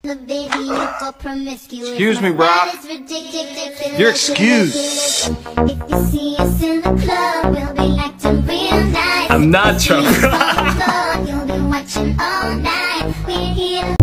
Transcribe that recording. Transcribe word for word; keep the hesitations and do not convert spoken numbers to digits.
Excuse me, bro. You're excused. I'm not drunk.